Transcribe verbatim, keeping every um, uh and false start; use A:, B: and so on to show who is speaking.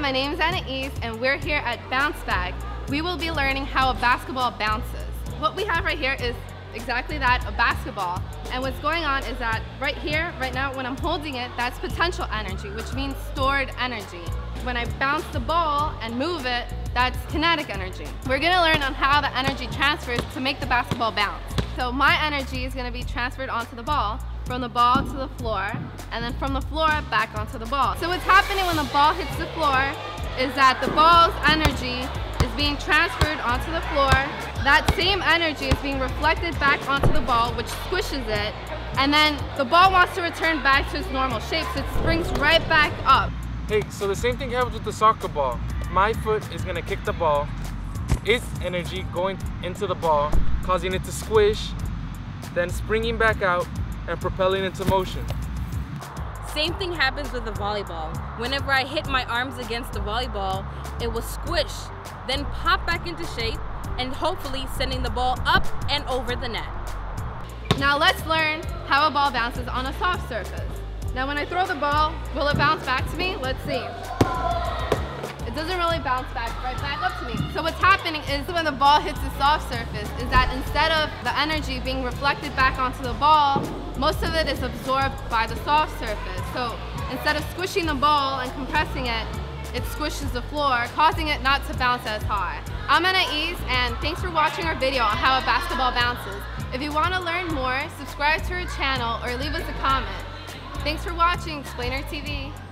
A: my name is Anais, and we're here at Bounce Bag. We will be learning how a basketball bounces. What we have right here is exactly that, a basketball. And what's going on is that right here, right now, when I'm holding it, that's potential energy, which means stored energy. When I bounce the ball and move it, that's kinetic energy. We're gonna learn on how the energy transfers to make the basketball bounce. So my energy is gonna be transferred onto the ball, from the ball to the floor, and then from the floor back onto the ball. So what's happening when the ball hits the floor is that the ball's energy is being transferred onto the floor. That same energy is being reflected back onto the ball, which squishes it, and then the ball wants to return back to its normal shape, so it springs right back up.
B: Hey, so the same thing happens with the soccer ball. My foot is gonna kick the ball, its energy going into the ball, causing it to squish, then springing back out and propelling into motion.
C: Same thing happens with the volleyball. Whenever I hit my arms against the volleyball, it will squish, then pop back into shape, and hopefully sending the ball up and over the net.
A: Now let's learn how a ball bounces on a soft surface. Now when I throw the ball, will it bounce back to me? Let's see. It doesn't really bounce back right back up to me. So what's happening is when the ball hits the soft surface is that instead of the energy being reflected back onto the ball, most of it is absorbed by the soft surface. So instead of squishing the ball and compressing it, it squishes the floor, causing it not to bounce as high. I'm Anais, and thanks for watching our video on how a basketball bounces. If you want to learn more, subscribe to our channel or leave us a comment. Thanks for watching Explainer T V.